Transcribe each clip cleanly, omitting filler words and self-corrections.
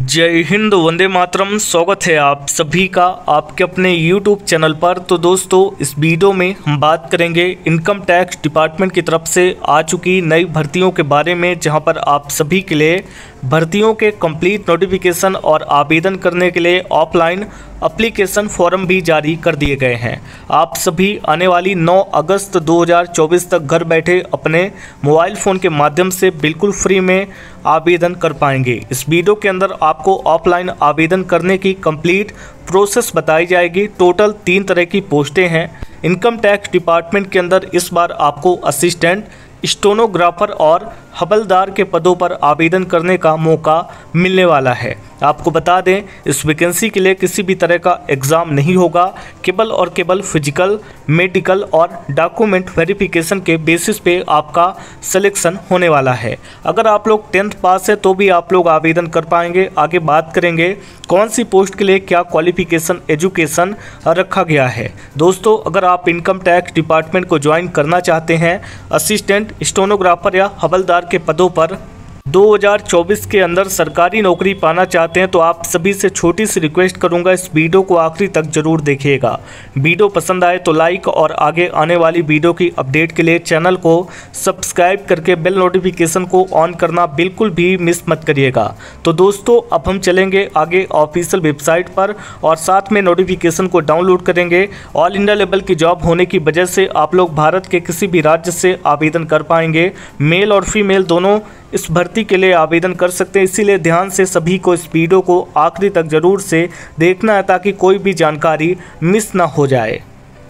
जय हिंद, वंदे मातरम। स्वागत है आप सभी का आपके अपने YouTube चैनल पर। तो दोस्तों, इस वीडियो में हम बात करेंगे इनकम टैक्स डिपार्टमेंट की तरफ से आ चुकी नई भर्तियों के बारे में, जहां पर आप सभी के लिए भर्तियों के कंप्लीट नोटिफिकेशन और आवेदन करने के लिए ऑफलाइन एप्लीकेशन फॉर्म भी जारी कर दिए गए हैं। आप सभी आने वाली 9 अगस्त 2024 तक घर बैठे अपने मोबाइल फ़ोन के माध्यम से बिल्कुल फ्री में आवेदन कर पाएंगे। इस वीडियो के अंदर आपको ऑफलाइन आवेदन करने की कंप्लीट प्रोसेस बताई जाएगी। टोटल 3 तरह की पोस्टें हैं इनकम टैक्स डिपार्टमेंट के अंदर। इस बार आपको असिस्टेंट, स्टेनोग्राफर और हवलदार के पदों पर आवेदन करने का मौका मिलने वाला है। आपको बता दें, इस वैकेंसी के लिए किसी भी तरह का एग्ज़ाम नहीं होगा। केवल और केवल फिजिकल, मेडिकल और डॉक्यूमेंट वेरिफिकेशन के बेसिस पे आपका सिलेक्शन होने वाला है। अगर आप लोग 10th पास है तो भी आप लोग आवेदन कर पाएंगे। आगे बात करेंगे कौन सी पोस्ट के लिए क्या क्वालिफिकेशन, एजुकेशन रखा गया है। दोस्तों, अगर आप इनकम टैक्स डिपार्टमेंट को ज्वाइन करना चाहते हैं असिस्टेंट, स्टेनोग्राफर या हवलदार के पदों पर 2024 के अंदर सरकारी नौकरी पाना चाहते हैं, तो आप सभी से छोटी सी रिक्वेस्ट करूंगा, इस वीडियो को आखिरी तक जरूर देखिएगा। वीडियो पसंद आए तो लाइक और आगे आने वाली वीडियो की अपडेट के लिए चैनल को सब्सक्राइब करके बेल नोटिफिकेशन को ऑन करना बिल्कुल भी मिस मत करिएगा। तो दोस्तों, अब हम चलेंगे आगे ऑफिशियल वेबसाइट पर और साथ में नोटिफिकेशन को डाउनलोड करेंगे। ऑल इंडिया लेवल की जॉब होने की वजह से आप लोग भारत के किसी भी राज्य से आवेदन कर पाएंगे। मेल और फीमेल दोनों इस भर्ती के लिए आवेदन कर सकते हैं, इसीलिए ध्यान से सभी को इस वीडियो को आखिरी तक जरूर से देखना है ताकि कोई भी जानकारी मिस ना हो जाए।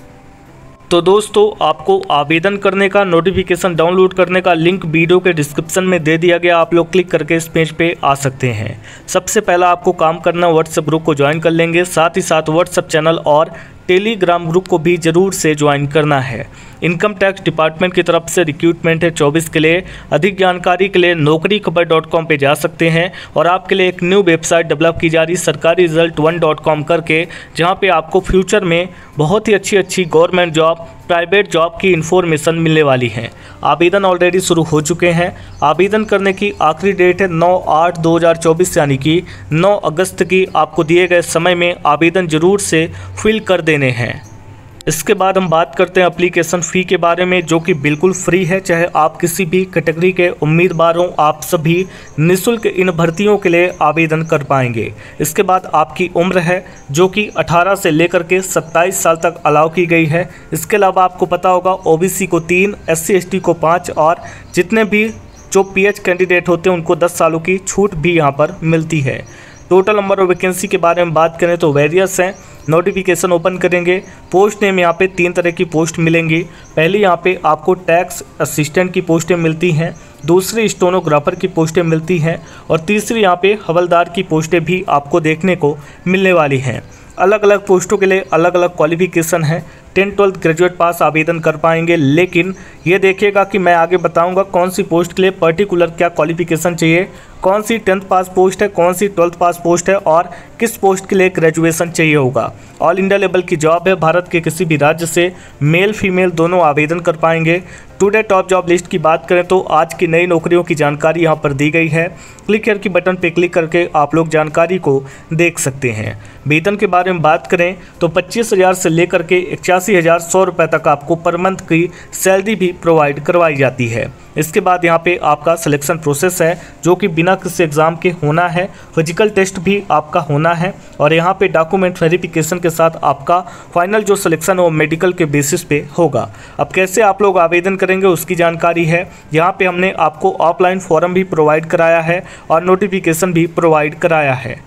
तो दोस्तों, आपको आवेदन करने का, नोटिफिकेशन डाउनलोड करने का लिंक वीडियो के डिस्क्रिप्शन में दे दिया गया। आप लोग क्लिक करके इस पेज पे आ सकते हैं। सबसे पहला आपको काम करना, व्हाट्सएप ग्रुप को ज्वाइन कर लेंगे। साथ ही साथ व्हाट्सएप चैनल और टेलीग्राम ग्रुप को भी ज़रूर से ज्वाइन करना है। इनकम टैक्स डिपार्टमेंट की तरफ से रिक्रूटमेंट है 24 के लिए। अधिक जानकारी के लिए naukriKhabar.com पे जा सकते हैं और आपके लिए एक न्यू वेबसाइट डेवलप की जा रही sarkariresult1.com करके, जहां पे आपको फ्यूचर में बहुत ही अच्छी गवर्नमेंट जॉब, प्राइवेट जॉब की इन्फॉर्मेशन मिलने वाली है। आवेदन ऑलरेडी शुरू हो चुके हैं। आवेदन करने की आखिरी डेट है 9/8/2024 यानी कि 9 अगस्त की। आपको दिए गए समय में आवेदन जरूर से फिल कर देने हैं। इसके बाद हम बात करते हैं एप्लीकेशन फ़ी के बारे में, जो कि बिल्कुल फ्री है। चाहे आप किसी भी कैटेगरी के उम्मीदवार हों, आप सभी निःशुल्क इन भर्तियों के लिए आवेदन कर पाएंगे। इसके बाद आपकी उम्र है जो कि 18 से लेकर के 27 साल तक अलाउ की गई है। इसके अलावा आपको पता होगा OBC को 3, SC ST को 5 और जितने भी जो PH कैंडिडेट होते हैं उनको 10 सालों की छूट भी यहाँ पर मिलती है। टोटल नंबर ऑफ वैकेंसी के बारे में बात करें तो वेरियस हैं। नोटिफिकेशन ओपन करेंगे। पोस्ट नेम यहाँ पे 3 तरह की पोस्ट मिलेंगी। पहली यहाँ पे आपको टैक्स असिस्टेंट की पोस्टें मिलती हैं, दूसरी स्टेनोग्राफर की पोस्टें मिलती हैं और तीसरी यहाँ पे हवलदार की पोस्टें भी आपको देखने को मिलने वाली हैं। अलग अलग पोस्टों के लिए अलग अलग क्वालिफिकेशन है। 10th-12th ग्रेजुएट पास आवेदन कर पाएंगे, लेकिन ये देखिएगा कि मैं आगे बताऊंगा कौन सी पोस्ट के लिए पर्टिकुलर क्या क्वालिफिकेशन चाहिए, कौन सी 10th पास पोस्ट है, कौन सी 12th पास पोस्ट है और किस पोस्ट के लिए ग्रेजुएशन चाहिए होगा। ऑल इंडिया लेवल की जॉब है। भारत के किसी भी राज्य से मेल फीमेल दोनों आवेदन कर पाएंगे। टुडे टॉप जॉब लिस्ट की बात करें तो आज की नई नौकरियों की जानकारी यहाँ पर दी गई है। क्लिक हियर की बटन पर क्लिक करके आप लोग जानकारी को देख सकते हैं। वेतन के बारे में बात करें तो 25,000 से लेकर के 81,100 रुपये तक आपको पर मंथ की सैलरी भी प्रोवाइड करवाई जाती है। इसके बाद यहाँ पे आपका सिलेक्शन प्रोसेस है, जो कि बिना किसी एग्ज़ाम के होना है। फिजिकल टेस्ट भी आपका होना है और यहाँ पे डॉक्यूमेंट वेरिफिकेशन के साथ आपका फाइनल जो सिलेक्शन है वो मेडिकल के बेसिस पे होगा। अब कैसे आप लोग आवेदन करेंगे उसकी जानकारी है। यहाँ पे हमने आपको ऑफलाइन फॉर्म भी प्रोवाइड कराया है और नोटिफिकेशन भी प्रोवाइड कराया है।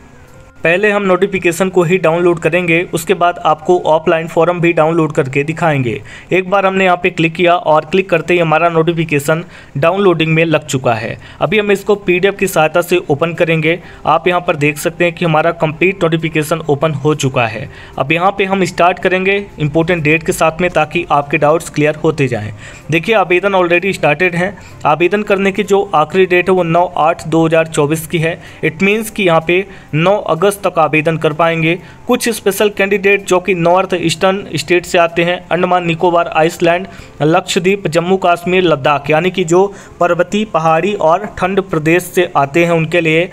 पहले हम नोटिफिकेशन को ही डाउनलोड करेंगे, उसके बाद आपको ऑफलाइन फॉर्म भी डाउनलोड करके दिखाएंगे। एक बार हमने यहाँ पे क्लिक किया और क्लिक करते ही हमारा नोटिफिकेशन डाउनलोडिंग में लग चुका है। अभी हम इसको PDF की सहायता से ओपन करेंगे। आप यहाँ पर देख सकते हैं कि हमारा कंप्लीट नोटिफिकेशन ओपन हो चुका है। अब यहाँ पे हम स्टार्ट करेंगे इंपॉर्टेंट डेट के साथ में, ताकि आपके डाउट्स क्लियर होते जाएँ। देखिए, आवेदन ऑलरेडी स्टार्टेड है। आवेदन करने की जो आखिरी डेट है वो 9/8/2024 की है। इट मीन्स कि यहाँ पे 9 अगस्त अगस्त तक आवेदन कर पाएंगे। कुछ स्पेशल कैंडिडेट जो कि नॉर्थ ईस्टर्न स्टेट से आते हैं, अंडमान निकोबार, आइसलैंड, लक्षद्वीप, जम्मू कश्मीर, लद्दाख, यानी कि जो पर्वतीय, पहाड़ी और ठंड प्रदेश से आते हैं, उनके लिए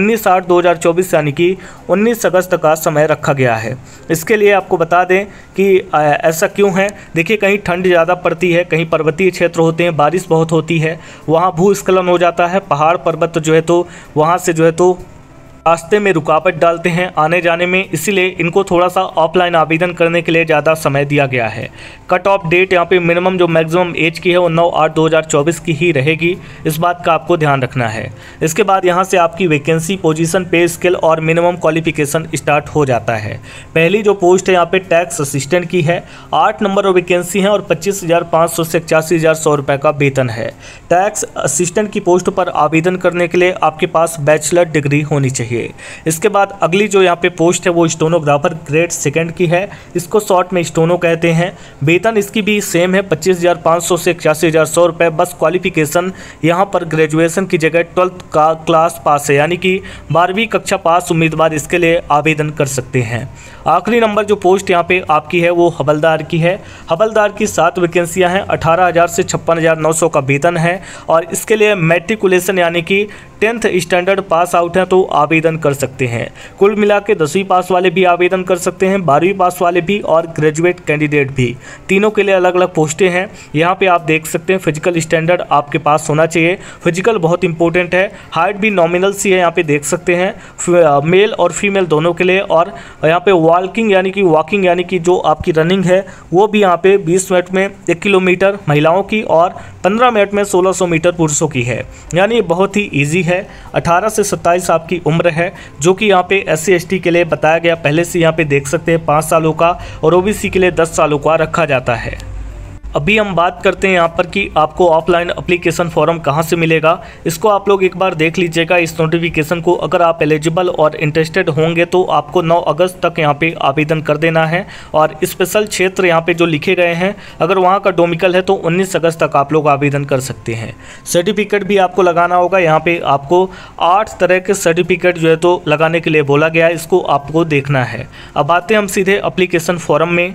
19/8/2024 यानी कि 19 अगस्त का समय रखा गया है। इसके लिए आपको बता दें कि ऐसा क्यों है। देखिए, कहीं ठंड ज़्यादा पड़ती है, कहीं पर्वतीय क्षेत्र होते हैं, बारिश बहुत होती है, वहाँ भूस्खलन हो जाता है, पहाड़ पर्वत जो है तो वहाँ से जो है तो रास्ते में रुकावट डालते हैं आने जाने में, इसीलिए इनको थोड़ा सा ऑफलाइन आवेदन करने के लिए ज़्यादा समय दिया गया है। कट ऑफ डेट यहाँ पे मिनिमम जो मैक्सिमम एज की है वो 9/8/2024 की ही रहेगी, इस बात का आपको ध्यान रखना है। इसके बाद यहाँ से आपकी वैकेंसी, पोजीशन, पे स्केल और मिनिमम क्वालिफिकेशन स्टार्ट हो जाता है। पहली जो पोस्ट है यहाँ पे टैक्स असिस्टेंट की है, 8 नंबर और वैकेंसी है और 25,500 से 81,100 रुपये का वेतन है। टैक्स असिस्टेंट की पोस्ट पर आवेदन करने के लिए आपके पास बैचलर डिग्री होनी चाहिए। इसके बाद अगली जो यहाँ पे पोस्ट है वो स्टोनोग्राफर ग्रेड 2 की है, इसको शॉर्ट में स्टोनो कहते हैं। वेतन इसकी भी सेम है, 25,500 से 81,100 रुपये। बस क्वालिफिकेशन यहाँ पर ग्रेजुएशन की जगह 12th का क्लास पास है, यानी कि 12वीं कक्षा पास उम्मीदवार इसके लिए आवेदन कर सकते हैं। आखिरी नंबर जो पोस्ट यहाँ पे आपकी है वो हवलदार की है। हवलदार की 7 वैकेंसियाँ हैं, 18,000 से 56,900 का वेतन है और इसके लिए मैट्रिकुलेशन यानी कि 10th स्टैंडर्ड पास आउट है तो आवेदन कर सकते हैं। कुल मिला के 10वीं पास वाले भी आवेदन कर सकते हैं, 12वीं पास वाले भी और ग्रेजुएट कैंडिडेट भी, तीनों के लिए अलग अलग पोस्टें हैं। यहाँ पे आप देख सकते हैं फिजिकल स्टैंडर्ड आपके पास होना चाहिए, फिजिकल बहुत इंपॉर्टेंट है। हाइट भी नॉमिनल सी है, यहाँ पे देख सकते हैं मेल और फीमेल दोनों के लिए। और यहाँ पे वॉकिंग यानी कि जो आपकी रनिंग है वो भी यहाँ पे 20 मिनट में 1 किलोमीटर महिलाओं की और 15 मिनट में 1600 मीटर पुरुषों की है, यानी बहुत ही ईजी है। 18 से 27 आपकी उम्र है, जो कि यहाँ पे SC ST के लिए बताया गया पहले से, यहाँ पे देख सकते हैं 5 सालों का, और OBC के लिए 10 सालों का रखा जाता है। अभी हम बात करते हैं यहाँ पर कि आपको ऑफलाइन एप्लीकेशन फॉर्म कहाँ से मिलेगा। इसको आप लोग एक बार देख लीजिएगा इस नोटिफिकेशन को। अगर आप एलिजिबल और इंटरेस्टेड होंगे तो आपको 9 अगस्त तक यहाँ पे आवेदन कर देना है। और स्पेशल क्षेत्र यहाँ पे जो लिखे गए हैं, अगर वहाँ का डोमिकल है तो 19 अगस्त तक आप लोग आवेदन कर सकते हैं। सर्टिफिकेट भी आपको लगाना होगा। यहाँ पे आपको 8 तरह के सर्टिफिकेट जो है तो लगाने के लिए बोला गया है, इसको आपको देखना है। अब आते हैं हम सीधे एप्लीकेशन फॉर्म में।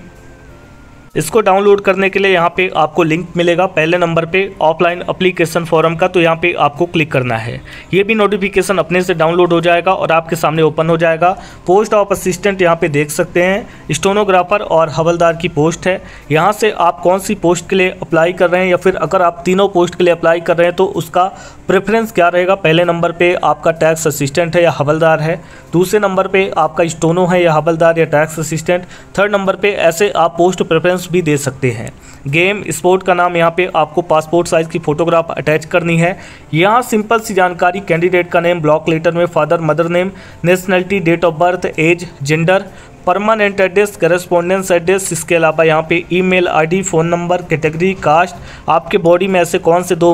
इसको डाउनलोड करने के लिए यहाँ पे आपको लिंक मिलेगा पहले नंबर पे ऑफलाइन एप्लीकेशन फॉर्म का, तो यहाँ पे आपको क्लिक करना है। ये भी नोटिफिकेशन अपने से डाउनलोड हो जाएगा और आपके सामने ओपन हो जाएगा। पोस्ट ऑफ असिस्टेंट यहाँ पे देख सकते हैं, स्टोनोग्राफर और हवलदार की पोस्ट है। यहाँ से आप कौन सी पोस्ट के लिए अप्लाई कर रहे हैं, या फिर अगर आप तीनों पोस्ट के लिए अप्लाई कर रहे हैं तो उसका प्रेफरेंस क्या रहेगा। पहले नंबर पर आपका टैक्स असिस्टेंट है या हवलदार है, दूसरे नंबर पर आपका स्टोनो है या हवलदार या टैक्स असिस्टेंट, थर्ड नंबर पर ऐसे आप पोस्ट प्रेफरेंस भी दे सकते हैं। गेम स्पोर्ट का नाम यहाँ पे आपको पासपोर्ट साइज की फोटोग्राफ अटैच करनी है। यहाँ सिंपल सी जानकारी, कैंडिडेट का नेम, ब्लॉक लेटर में father mother name, nationality, date of birth, age, gender, permanent address, correspondence address, इसके अलावा यहाँ पे email ID, phone number, category, caste, आपके बॉडी में ऐसे कौन से 2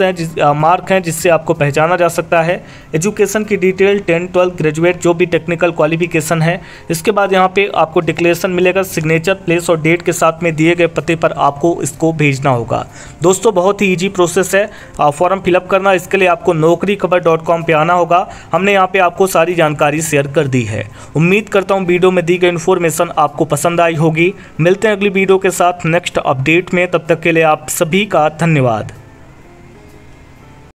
मार्क हैं जिससे आपको पहचाना जा सकता है, एजुकेशन की डिटेल, 10, 12, ग्रेजुएट, जो भी टेक्निकल क्वालिफिकेशन है। इसके बाद यहाँ पे आपको डिक्लेरेशन मिलेगा, सिग्नेचर, प्लेस और डेट के साथ में दिए गए पते पर आपको इसको भेजना होगा। दोस्तों, बहुत ही ईजी प्रोसेस है फॉर्म फिलअप करना। इसके लिए आपको naukriKhabar.com पे आना होगा। हमने यहाँ पे आपको सारी जानकारी शेयर कर दी है। उम्मीद करता हूँ वीडियो में दी गई इन्फॉर्मेशन आपको पसंद आई होगी। मिलते हैं अगली वीडियो के साथ नेक्स्ट अपडेट में, तब तक के लिए आप सभी का धन्यवाद।